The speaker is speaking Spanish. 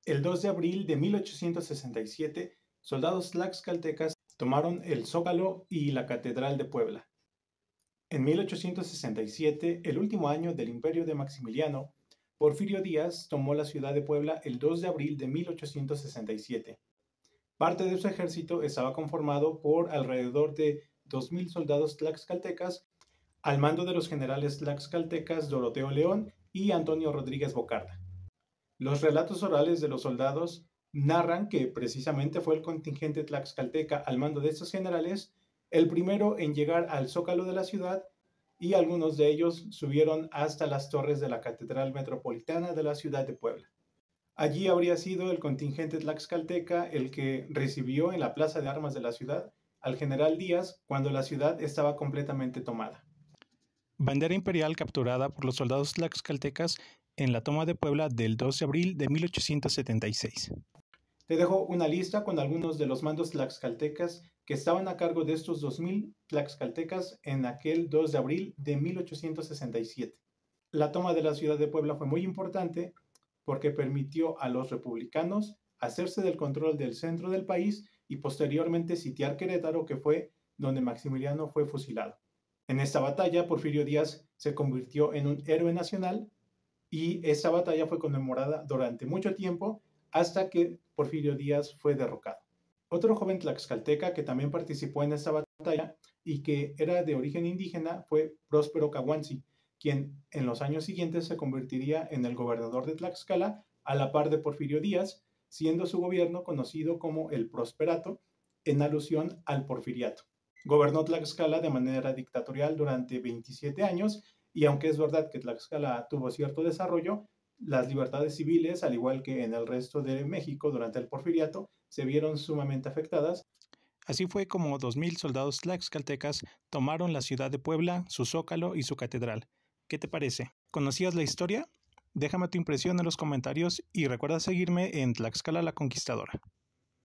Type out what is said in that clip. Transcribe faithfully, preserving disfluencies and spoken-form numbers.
El dos de abril de mil ochocientos sesenta y siete, soldados tlaxcaltecas tomaron el Zócalo y la Catedral de Puebla. En mil ochocientos sesenta y siete, el último año del imperio de Maximiliano, Porfirio Díaz tomó la ciudad de Puebla el dos de abril de mil ochocientos sesenta y siete. Parte de su ejército estaba conformado por alrededor de dos mil soldados tlaxcaltecas al mando de los generales tlaxcaltecas Doroteo León y Antonio Rodríguez Bocarda. Los relatos orales de los soldados narran que precisamente fue el contingente tlaxcalteca al mando de estos generales el primero en llegar al zócalo de la ciudad, y algunos de ellos subieron hasta las torres de la Catedral Metropolitana de la ciudad de Puebla. Allí habría sido el contingente tlaxcalteca el que recibió en la plaza de armas de la ciudad al general Díaz cuando la ciudad estaba completamente tomada. Bandera imperial capturada por los soldados tlaxcaltecas en la toma de Puebla del dos de abril de mil ochocientos setenta y seis. Te dejo una lista con algunos de los mandos tlaxcaltecas que estaban a cargo de estos dos mil tlaxcaltecas en aquel dos de abril de mil ochocientos sesenta y siete. La toma de la ciudad de Puebla fue muy importante porque permitió a los republicanos hacerse del control del centro del país y posteriormente sitiar Querétaro, que fue donde Maximiliano fue fusilado. En esta batalla, Porfirio Díaz se convirtió en un héroe nacional y esta batalla fue conmemorada durante mucho tiempo hasta que Porfirio Díaz fue derrocado. Otro joven tlaxcalteca que también participó en esta batalla y que era de origen indígena fue Próspero Caguanzi, quien en los años siguientes se convertiría en el gobernador de Tlaxcala a la par de Porfirio Díaz, siendo su gobierno conocido como el Prosperato, en alusión al porfiriato. Gobernó Tlaxcala de manera dictatorial durante veintisiete años y aunque es verdad que Tlaxcala tuvo cierto desarrollo, las libertades civiles, al igual que en el resto de México durante el porfiriato, se vieron sumamente afectadas. Así fue como dos mil soldados tlaxcaltecas tomaron la ciudad de Puebla, su zócalo y su catedral. ¿Qué te parece? ¿Conocías la historia? Déjame tu impresión en los comentarios y recuerda seguirme en Tlaxcala la Conquistadora.